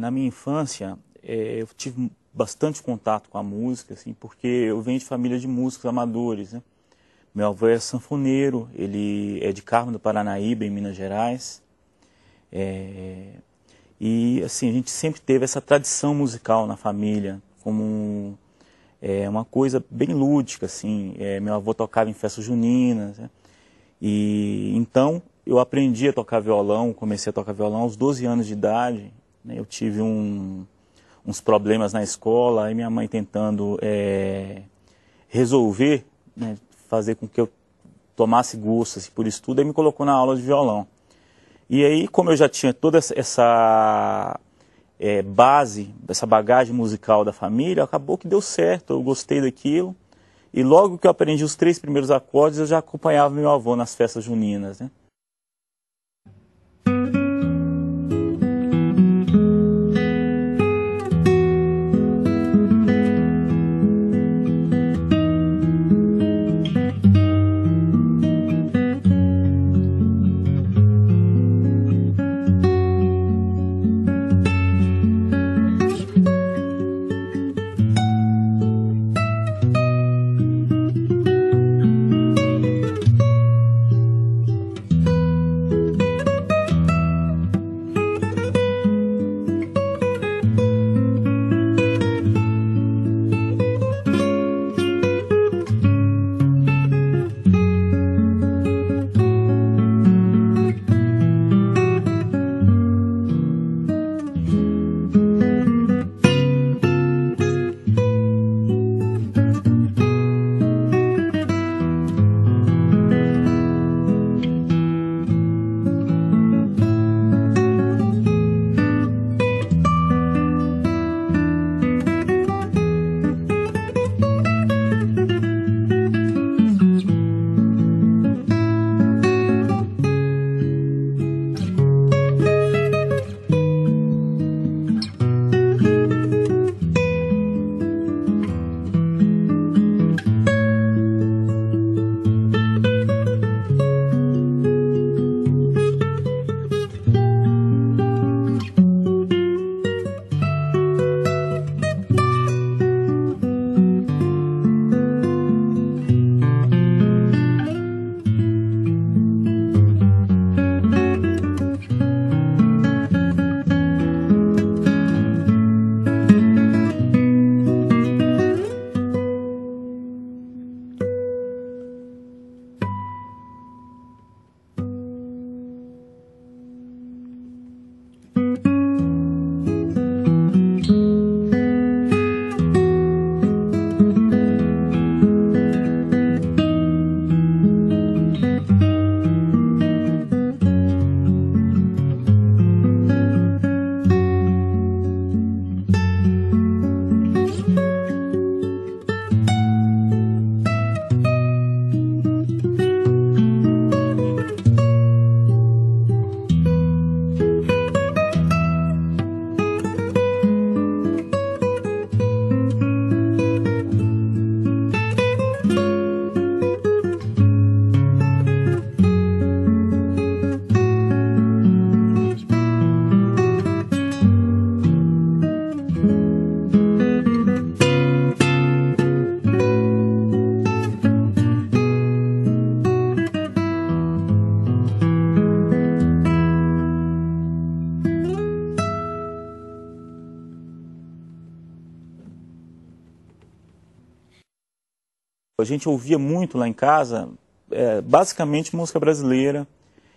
na minha infância, eu tive bastante contato com a música, assim, porque eu venho de família de músicos amadores, né? Meu avô é sanfoneiro, ele é de Carmo do Paranaíba, em Minas Gerais. E, assim, a gente sempre teve essa tradição musical na família, como uma coisa bem lúdica, assim. Meu avô tocava em festas juninas, né? E então eu aprendi a tocar violão, comecei a tocar violão aos 12 anos de idade, né? Eu tive uns problemas na escola, aí minha mãe tentando resolver, né, fazer com que eu tomasse gosto assim, por estudo, aí me colocou na aula de violão. E aí, como eu já tinha toda essa base, essa bagagem musical da família, acabou que deu certo, eu gostei daquilo. E logo que eu aprendi os 3 primeiros acordes, eu já acompanhava meu avô nas festas juninas, né? A gente ouvia muito lá em casa, basicamente música brasileira,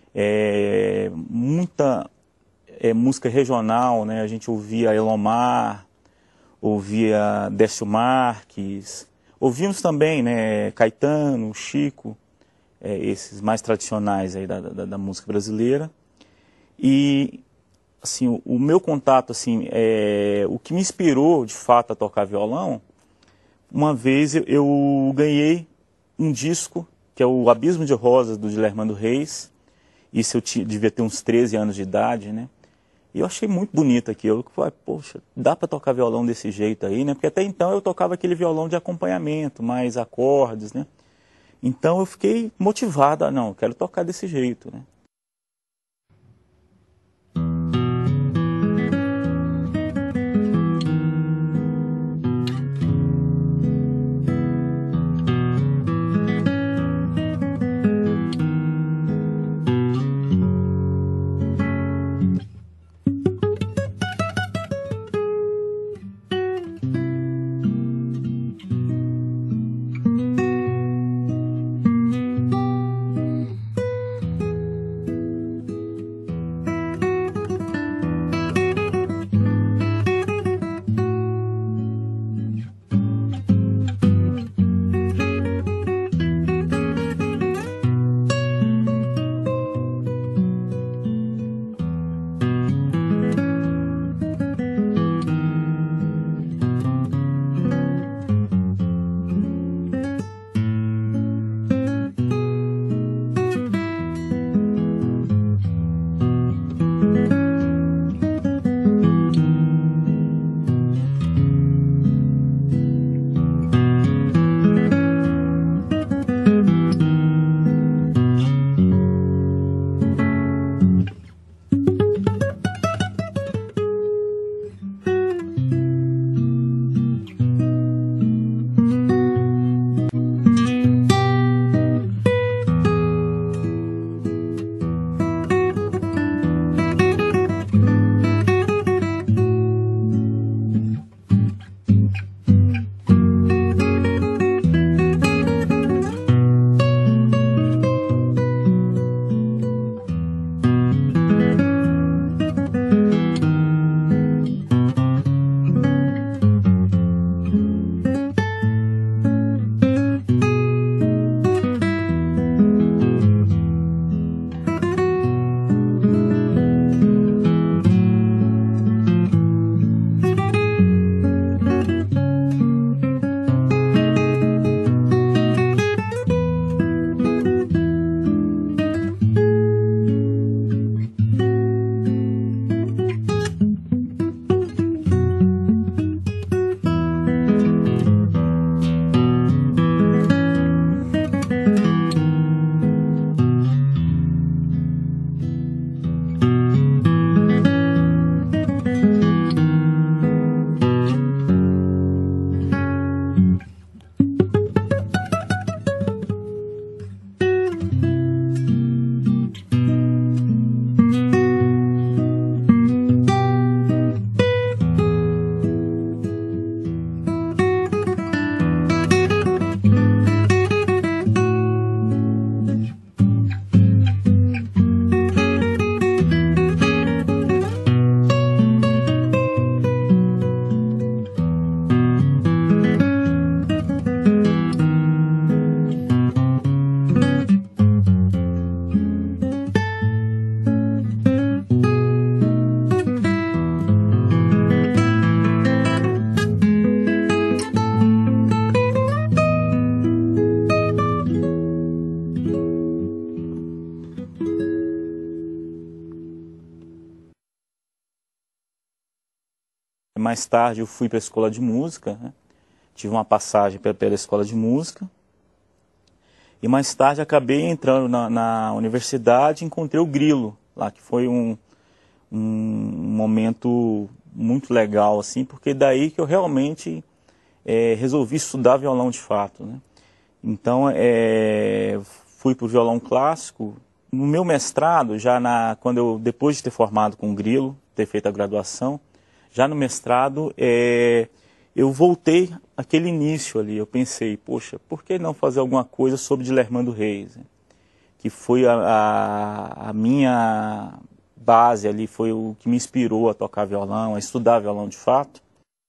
muita música regional, né? A gente ouvia Elomar, ouvia Décio Marques, ouvimos também, né, Caetano, Chico, esses mais tradicionais aí da música brasileira. E assim, o meu contato, assim, o que me inspirou de fato a tocar violão, uma vez eu ganhei um disco, que é o Abismo de Rosas, do Dilermando Reis. Isso eu devia ter uns 13 anos de idade, né? E eu achei muito bonito aquilo. Eu falei, poxa, dá para tocar violão desse jeito aí, né? Porque até então eu tocava aquele violão de acompanhamento, mais acordes, né? Então eu fiquei motivado, não, eu quero tocar desse jeito, né? Mais tarde eu fui para a escola de música, né? Tive uma passagem pela escola de música. E mais tarde acabei entrando na universidade e encontrei o Grilo lá, que foi um momento muito legal, assim, porque daí que eu realmente resolvi estudar violão de fato, né? Então, fui para o violão clássico. No meu mestrado, depois de ter formado com o Grilo, ter feito a graduação, já no mestrado, eu voltei àquele início ali. Eu pensei, poxa, por que não fazer alguma coisa sobre Dilermando Reis, né? Que foi a minha base ali, foi o que me inspirou a tocar violão, a estudar violão de fato.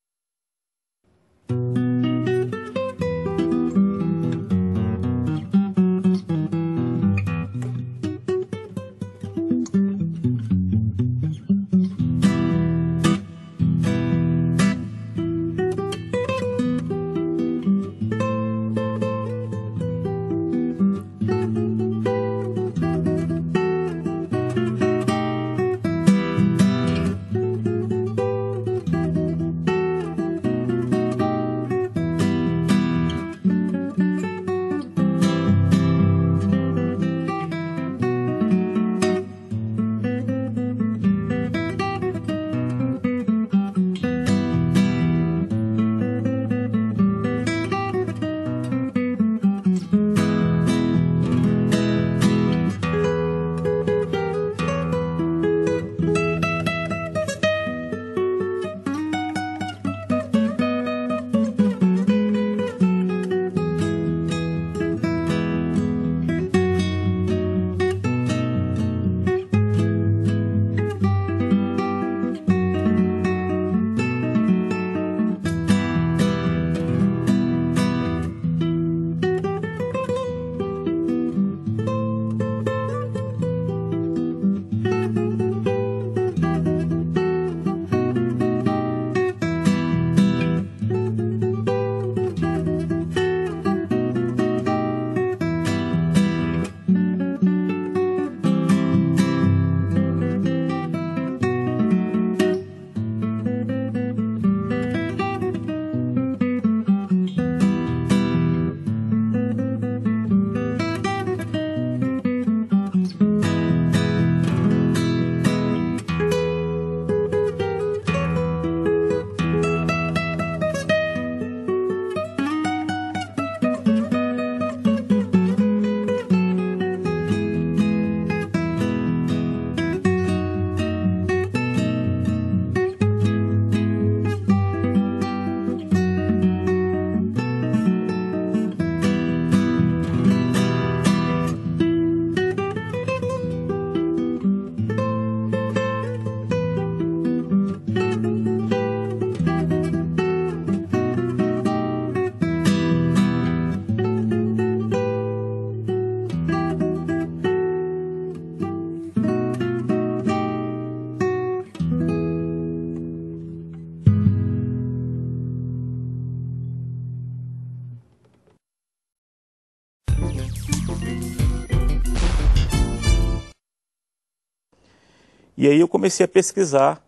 E aí eu comecei a pesquisar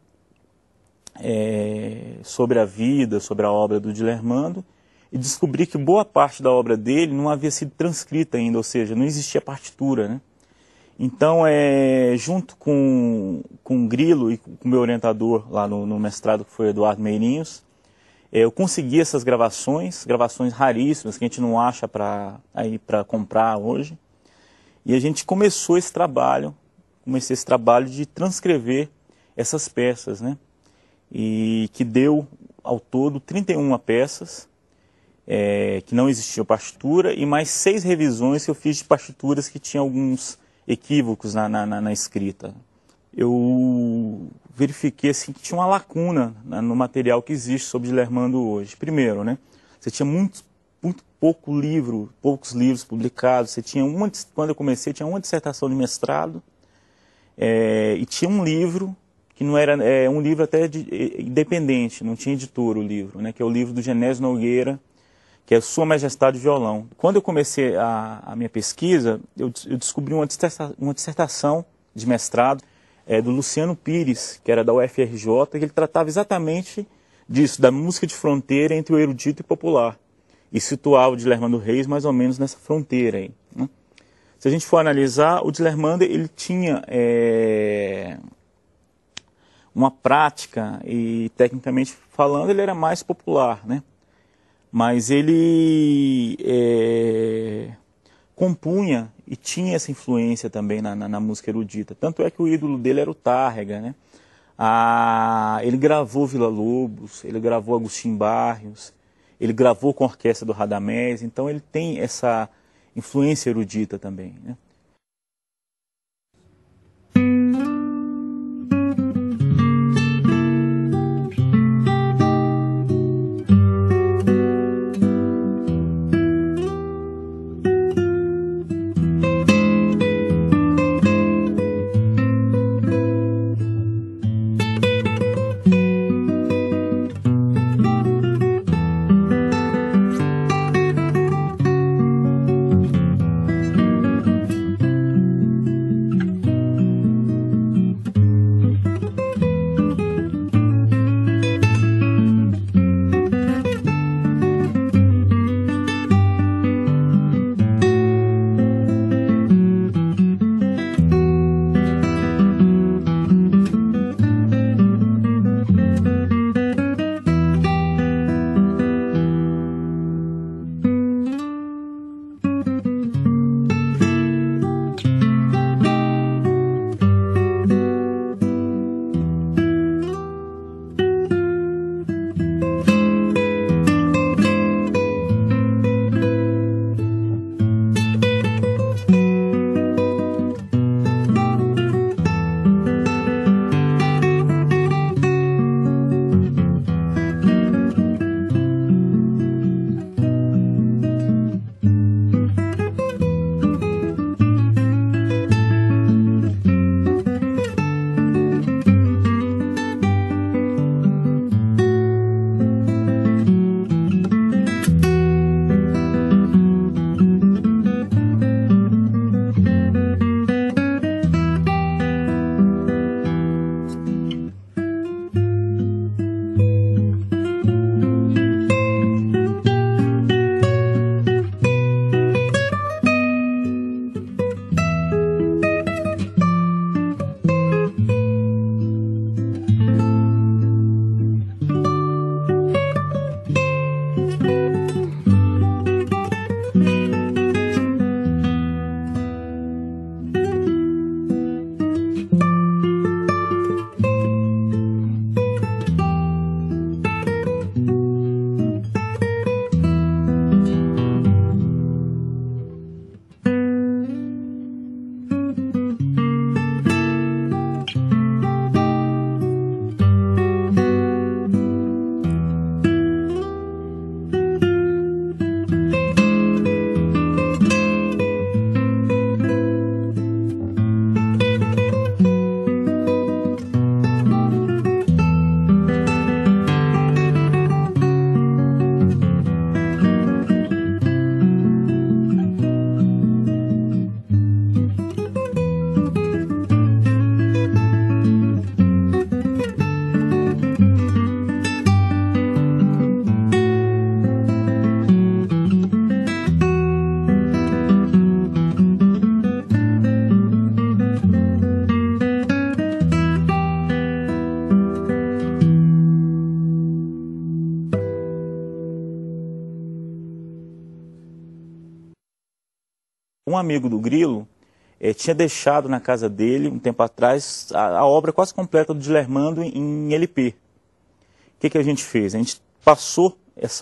sobre a vida, sobre a obra do Dilermando, e descobri que boa parte da obra dele não havia sido transcrita ainda, ou seja, não existia partitura, né? Então, junto com o Grilo e com o meu orientador lá no mestrado, que foi Eduardo Meirinhos, eu consegui essas gravações raríssimas, que a gente não acha para comprar hoje. E a gente comecei esse trabalho de transcrever essas peças, né? E que deu, ao todo, 31 peças, que não existia partitura, e mais 6 revisões que eu fiz de partituras que tinham alguns equívocos na escrita. Eu verifiquei assim, que tinha uma lacuna no material que existe sobre Dilermando hoje. Primeiro, né, você tinha muito poucos livros publicados. Você tinha quando eu comecei, tinha uma dissertação de mestrado, e tinha um livro que não era um livro até independente, não tinha editor o livro, né, que é o livro do Genésio Nogueira, que é Sua Majestade Violão. Quando eu comecei a minha pesquisa, eu descobri uma dissertação de mestrado do Luciano Pires, que era da UFRJ, que ele tratava exatamente disso, da música de fronteira entre o erudito e popular. E situava o Dilermando Reis mais ou menos nessa fronteira aí, né? Se a gente for analisar, o Dilermando ele tinha uma prática e, tecnicamente falando, ele era mais popular, né? Mas ele compunha e tinha essa influência também na música erudita. Tanto é que o ídolo dele era o Tárrega, né? Ele gravou Villa-Lobos, ele gravou Agostinho Barrios, ele gravou com a orquestra do Radamés, então ele tem essa influência erudita também, né? Um amigo do Grilo tinha deixado na casa dele, um tempo atrás, a obra quase completa do Dilermando em LP. O que a gente fez? A gente passou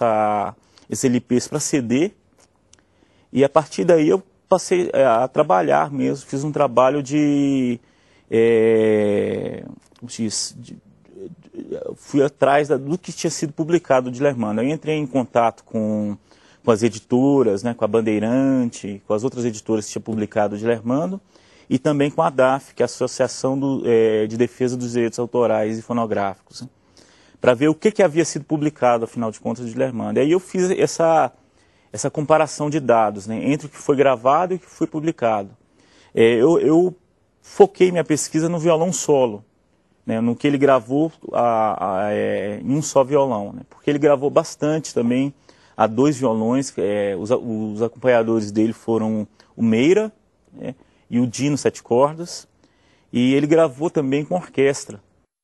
esses LPs para CD e a partir daí eu passei a trabalhar mesmo, fiz um trabalho fui atrás do que tinha sido publicado do Dilermando. Eu entrei em contato com as editoras, né, com a Bandeirante, com as outras editoras que tinham publicado o Dilermando, e também com a ADAF, que é a Associação de Defesa dos Direitos Autorais e Fonográficos, né, para ver o que havia sido publicado, afinal de contas, do Dilermando. E aí eu fiz essa comparação de dados, né, entre o que foi gravado e o que foi publicado. Eu foquei minha pesquisa no violão solo, né, no que ele gravou em um só violão, né, porque ele gravou bastante também a 2 violões, os acompanhadores dele foram o Meira, né, e o Dino 7 cordas, e ele gravou também com orquestra.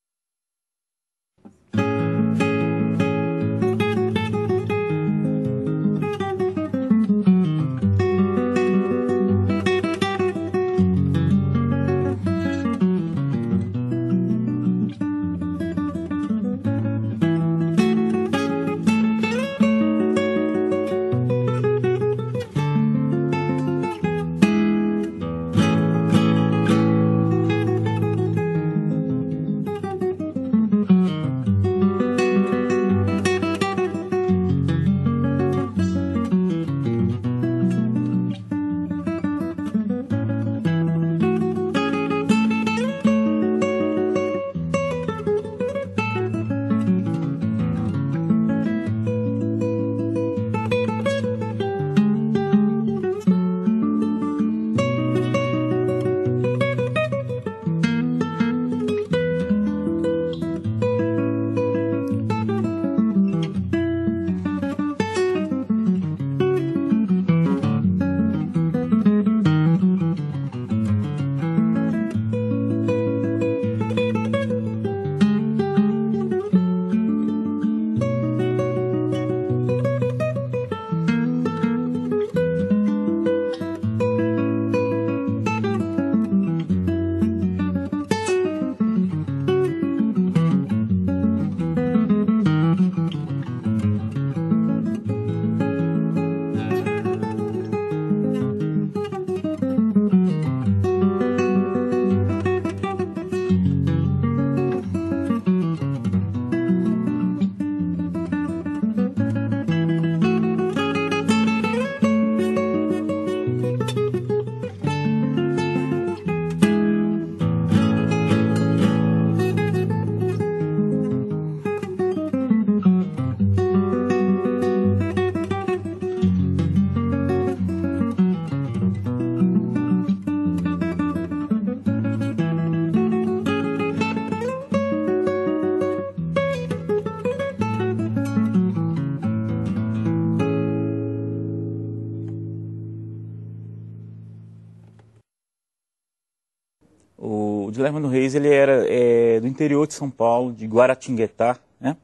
O Dilermando Reis, ele era do interior de São Paulo, de Guaratinguetá, né?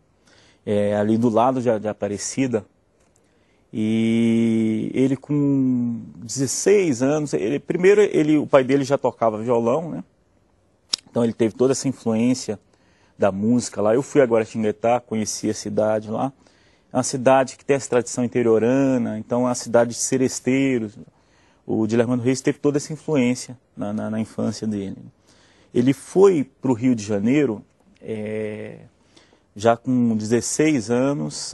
Ali do lado de Aparecida. E ele com 16 anos, o pai dele já tocava violão, né? Então ele teve toda essa influência da música lá. Eu fui a Guaratinguetá, conheci a cidade lá. É uma cidade que tem essa tradição interiorana, então é uma cidade de seresteiros. O Dilermando Reis teve toda essa influência na infância dele. Ele foi para o Rio de Janeiro, já com 16 anos.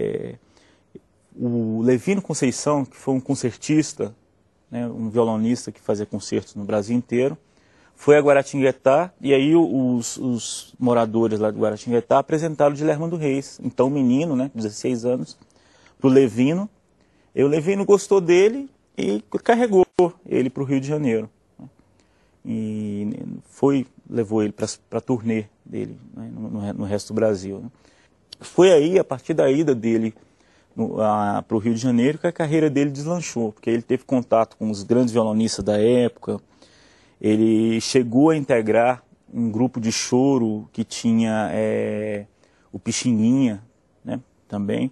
O Levino Conceição, que foi um concertista, né, um violonista que fazia concertos no Brasil inteiro, foi a Guaratinguetá, e aí os moradores lá de Guaratinguetá apresentaram o Dilermando Reis, então menino, né, 16 anos, para o Levino. E o Levino gostou dele e carregou ele para o Rio de Janeiro. E levou ele para a turnê dele, né, no resto do Brasil. Né. Foi aí, a partir da ida dele para o Rio de Janeiro, que a carreira dele deslanchou, porque ele teve contato com os grandes violonistas da época. Ele chegou a integrar um grupo de choro que tinha o Pixinguinha, né, também.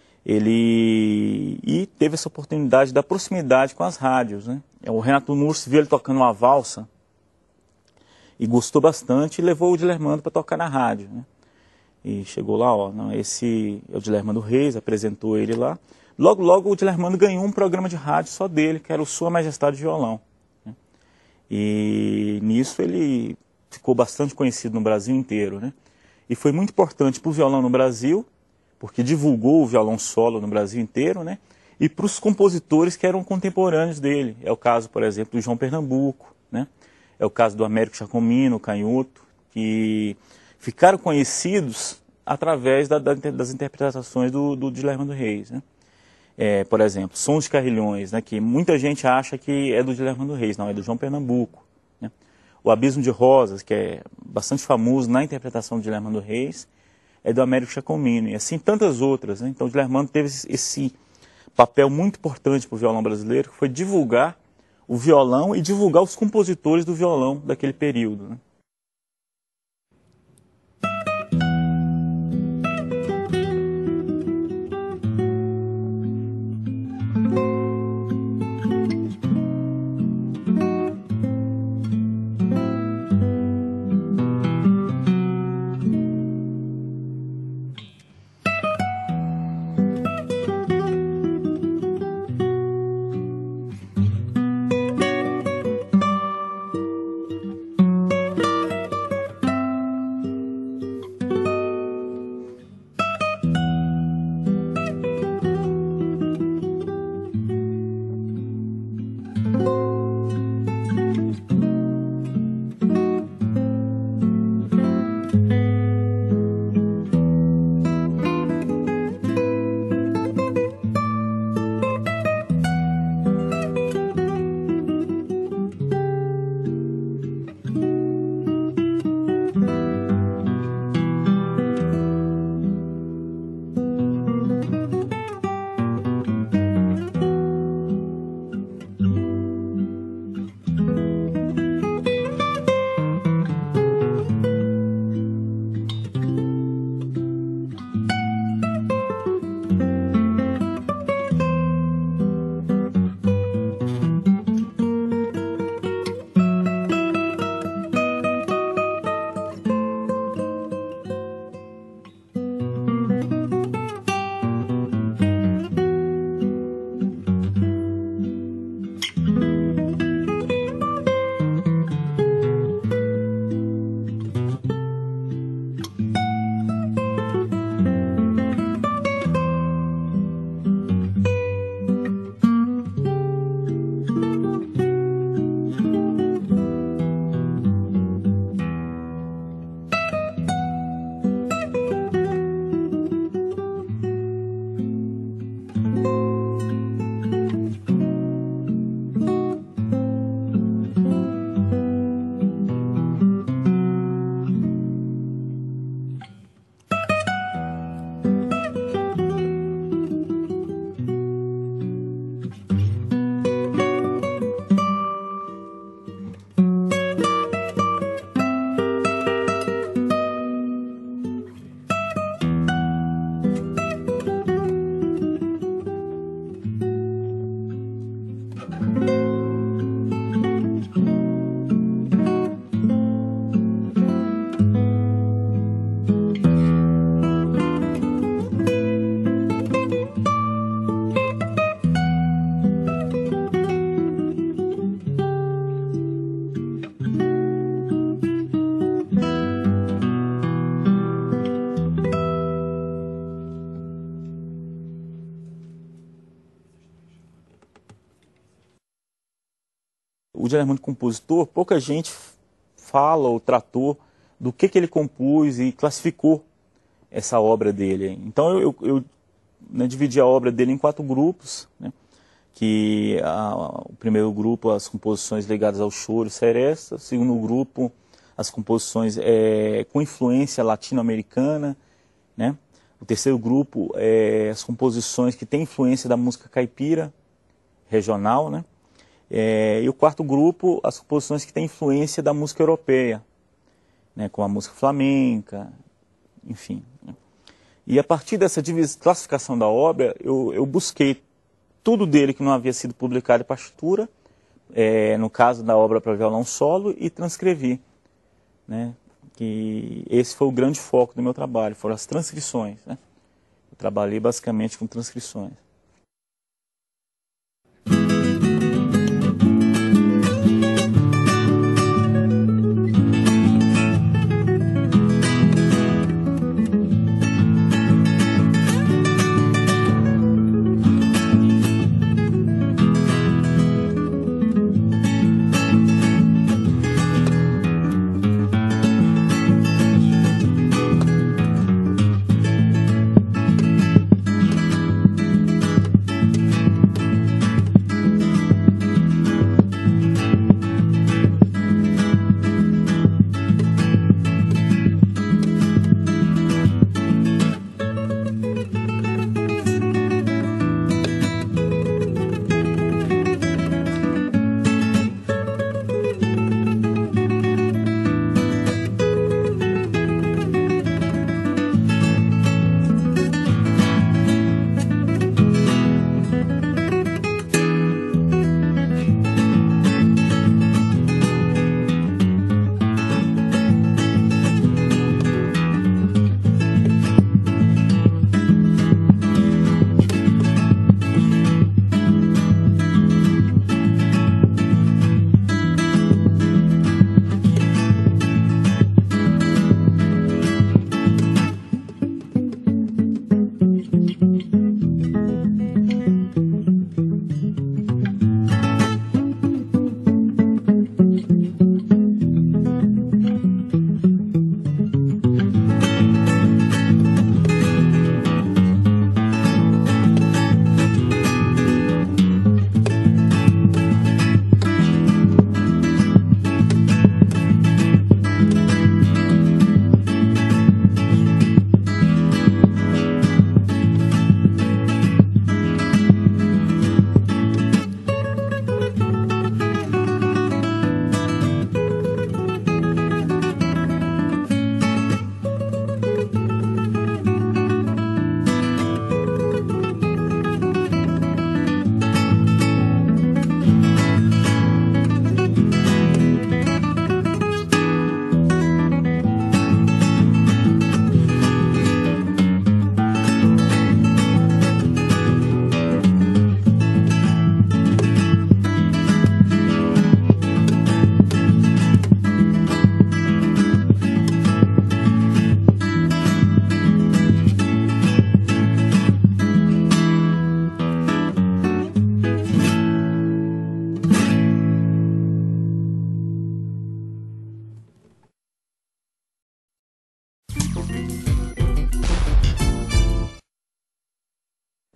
E teve essa oportunidade da proximidade com as rádios, né. O Renato Nursi viu ele tocando uma valsa e gostou bastante e levou o Dilermando para tocar na rádio, né. E chegou lá, ó, não, esse é o Dilermando Reis, apresentou ele lá. Logo, logo o Dilermando ganhou um programa de rádio só dele, que era o Sua Majestade Violão. Né? E nisso ele ficou bastante conhecido no Brasil inteiro, né? E foi muito importante para o violão no Brasil, porque divulgou o violão solo no Brasil inteiro, né? E para os compositores que eram contemporâneos dele. É o caso, por exemplo, do João Pernambuco, né? É o caso do Américo Giacomino, Canhoto, que ficaram conhecidos através das interpretações do Dilermando Reis, né? Por exemplo, Sons de Carrilhões, né, que muita gente acha que é do Dilermando Reis, não, é do João Pernambuco, né? O Abismo de Rosas, que é bastante famoso na interpretação de Guilherme Reis, é do Américo Giacomini, e assim tantas outras, né? Então, o Guilherme teve esse papel muito importante para o violão brasileiro, que foi divulgar o violão e divulgar os compositores do violão daquele período, né? O Guilherme, compositor, pouca gente fala ou tratou do que ele compôs e classificou essa obra dele. Então eu dividi a obra dele em 4 grupos, né? O primeiro grupo, as composições ligadas ao choro e seresta, o segundo grupo, as composições com influência latino-americana, né? O terceiro grupo, as composições que têm influência da música caipira, regional, né? E o quarto grupo, as composições que têm influência da música europeia, né? Com a música flamenca, enfim. Né? E a partir dessa classificação da obra, eu busquei tudo dele que não havia sido publicado em partitura, no caso da obra para violão solo, e transcrevi. Né? Que esse foi o grande foco do meu trabalho, foram as transcrições. Né? Eu trabalhei basicamente com transcrições.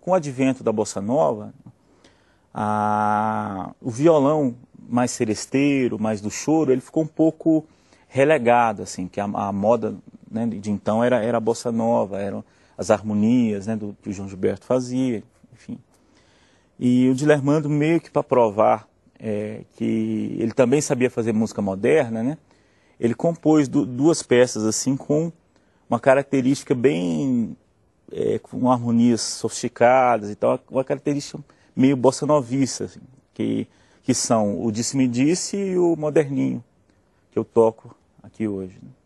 com o advento da bossa nova, o violão mais seresteiro, mais do choro, ele ficou um pouco relegado, assim, que a moda, né, de então era a bossa nova, eram as harmonias, né, que o João Gilberto fazia, enfim. E o Dilermando, meio que para provar que ele também sabia fazer música moderna, né, ele compôs duas peças assim com uma característica bem, com harmonias sofisticadas e tal, uma característica meio bossa novista, assim, que são o Disse-me Disse e o Moderninho, que eu toco aqui hoje. Né?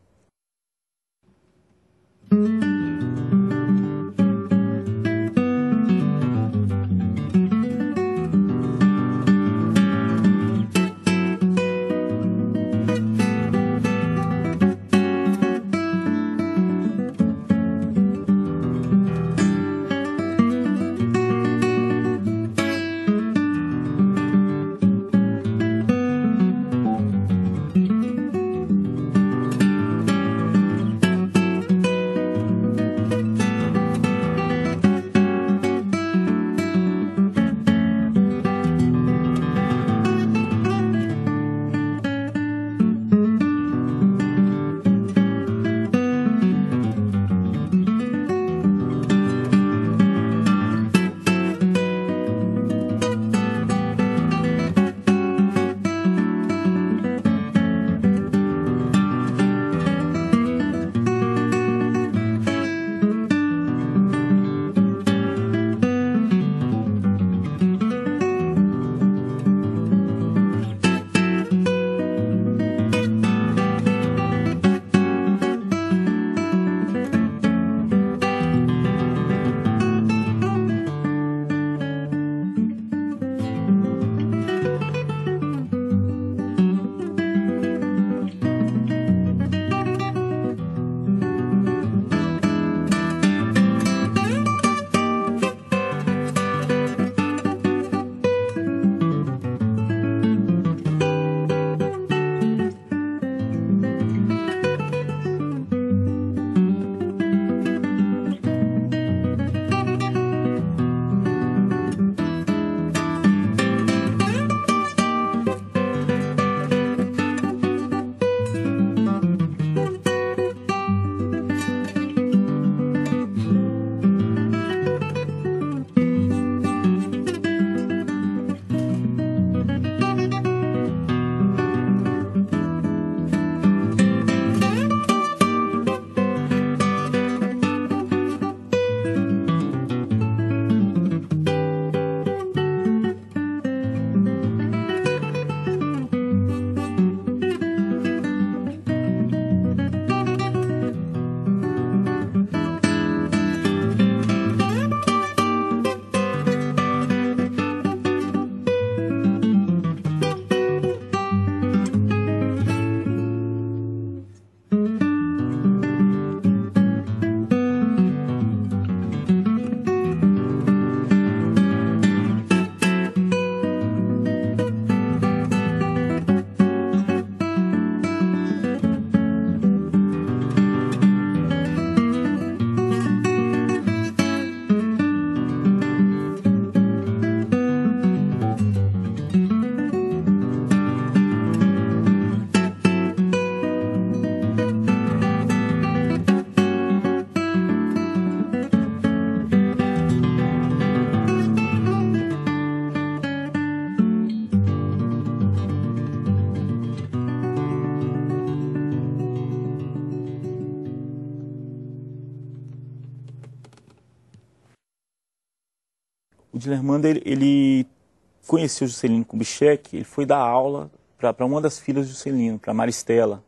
O Dilermando, ele conheceu Juscelino Kubitschek, ele foi dar aula para uma das filhas de Juscelino, para Maristela.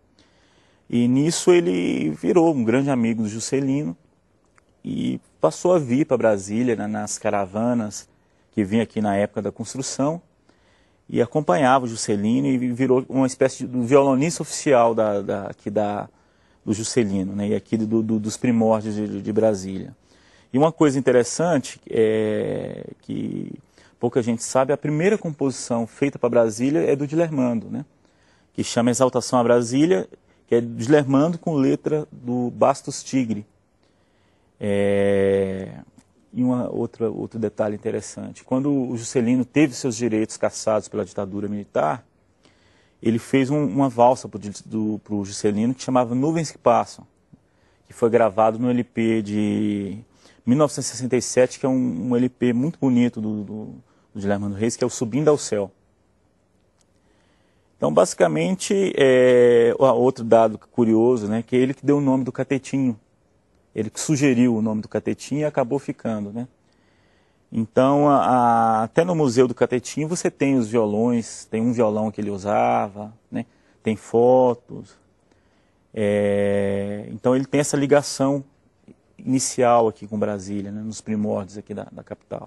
E nisso ele virou um grande amigo do Juscelino e passou a vir para Brasília, né, nas caravanas que vinha aqui na época da construção, e acompanhava o Juscelino e virou uma espécie de violonista oficial do Juscelino, né, e aqui dos primórdios de Brasília. E uma coisa interessante é que pouca gente sabe, a primeira composição feita para Brasília é do Dilermando, né, que chama Exaltação a Brasília, que é do Dilermando com letra do Bastos Tigre. E outro detalhe interessante, quando o Juscelino teve seus direitos cassados pela ditadura militar, ele fez uma valsa para o Juscelino que chamava Nuvens que Passam, que foi gravado no LP de 1967, que é um LP muito bonito do Guilherme Reis, que é o Subindo ao Céu. Então, basicamente, outro dado curioso, né, que é ele que deu o nome do Catetinho. Ele que sugeriu o nome do Catetinho e acabou ficando, né? Então, até no Museu do Catetinho você tem os violões, tem um violão que ele usava, né? Tem fotos. Então, ele tem essa ligação inicial aqui com Brasília, né? Nos primórdios aqui da capital.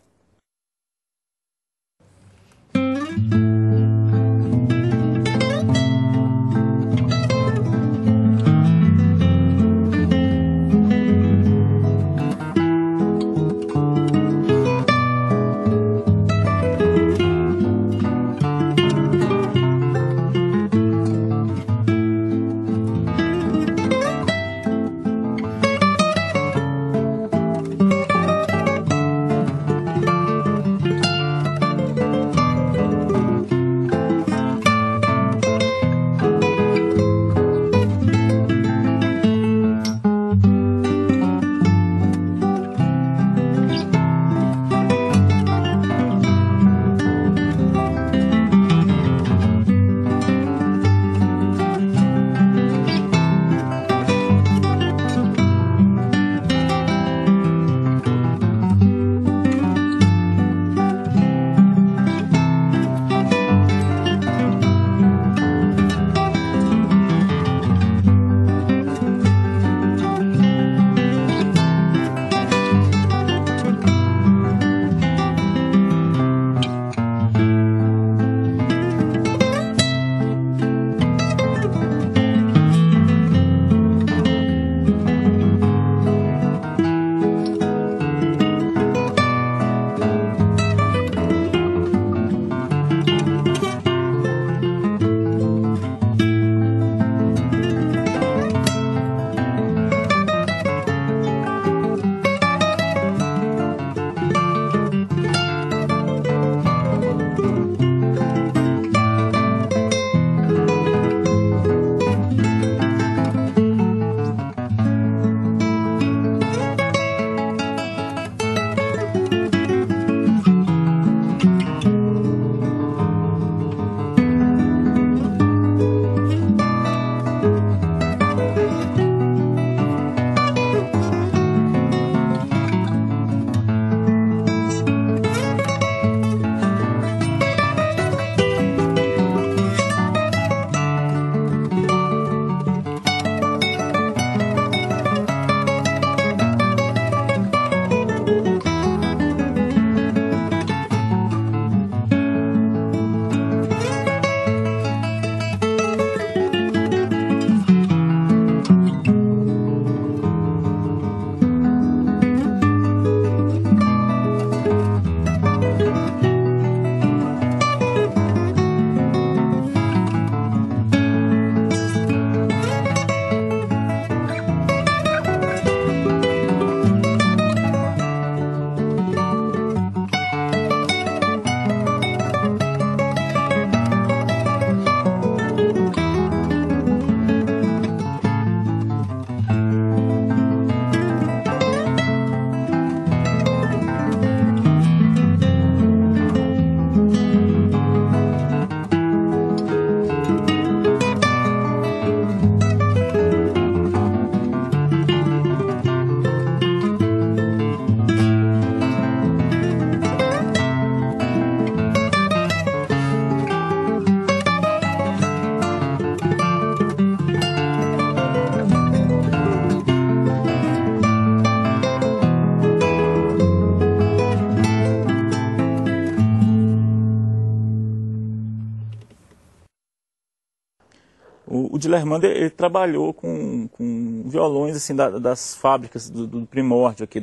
O Dilermando, ele trabalhou com violões assim, das fábricas do primórdio aqui,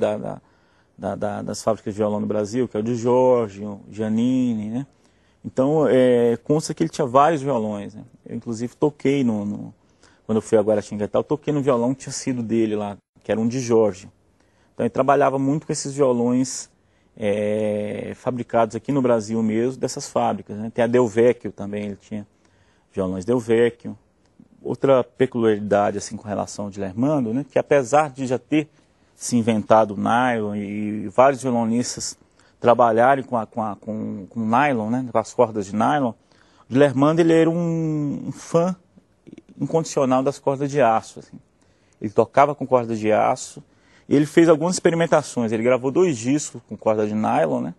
das fábricas de violão no Brasil, que é o de Jorge, o Giannini, né? Então, consta que ele tinha vários violões, né? Eu, inclusive, toquei, quando eu fui a Guaratinguetá, eu toquei no violão que tinha sido dele lá, que era um de Jorge. Então ele trabalhava muito com esses violões fabricados aqui no Brasil mesmo, dessas fábricas, né? Tem a Del Vecchio também, ele tinha violões Del Vecchio. Outra peculiaridade assim, com relação ao Dilermando, né? Que apesar de já ter se inventado o nylon e vários violonistas trabalharem com nylon, né? Com as cordas de nylon, o Dilermando ele era um fã incondicional das cordas de aço. Assim. Ele tocava com cordas de aço. E ele fez algumas experimentações. Ele gravou 2 discos com corda de nylon, né?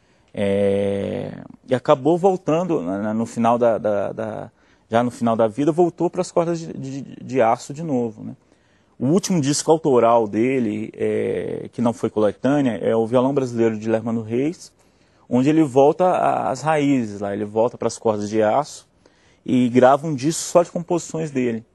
E acabou voltando no final já no final da vida, voltou para as cordas de aço de novo, né? O último disco autoral dele, que não foi coletânea, é o Violão Brasileiro de Dilermando Reis, onde ele volta às raízes, lá, ele volta para as cordas de aço e grava um disco só de composições dele.